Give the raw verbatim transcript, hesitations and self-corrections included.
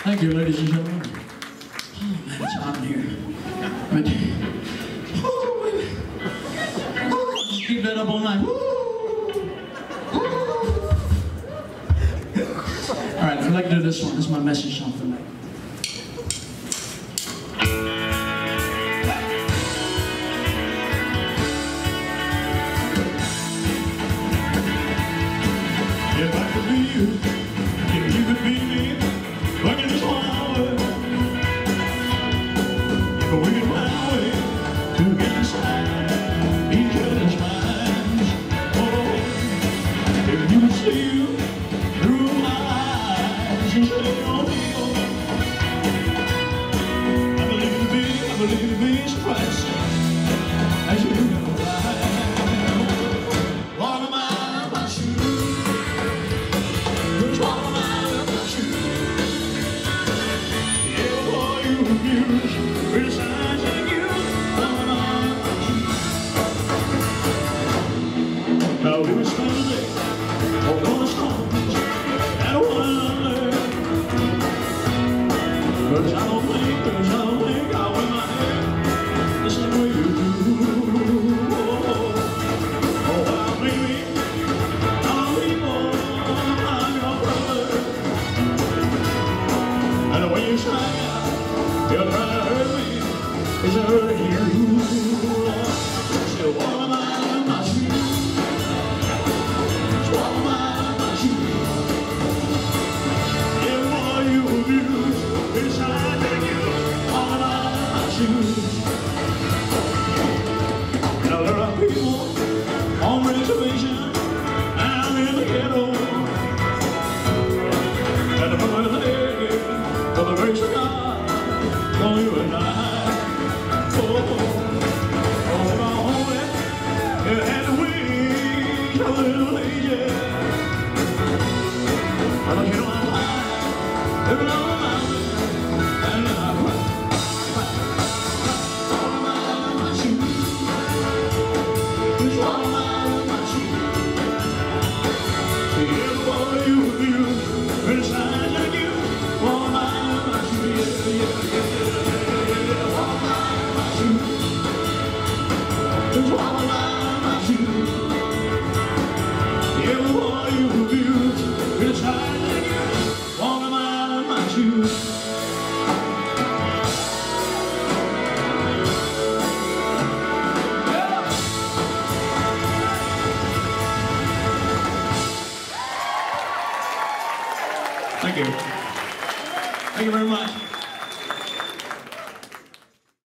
Thank you, ladies and gentlemen. Oh man, it's hot in here. But, oh, baby. Oh, just keep that up all night. All right, I'd like to do this one. This is my message song for tonight. If I could be you, if you could be me, like in this one hour, if we could find a way to get inside each other's minds, oh, if you could see you through my eyes and say, oh, I believe it'd be, I believe it'd be surprised as you go by. Walk a mile in my shoes. Now we were standing on the stones and one another. Cause I don't think, cause I don't think I wear my hair the same way you do. Oh, oh, well, baby, I'm people, I'm your brother. And when you try, you're trying to hurt me, it's hurting you. So what am I in my shoes? Now there are people on reservation and in the ghetto, and the birthday for the grace of God for you and I. Oh, oh, if I only had the wings of a little angel, I don't you know I'm high, living on the mountain, and I cry. Thank you. Thank you very much.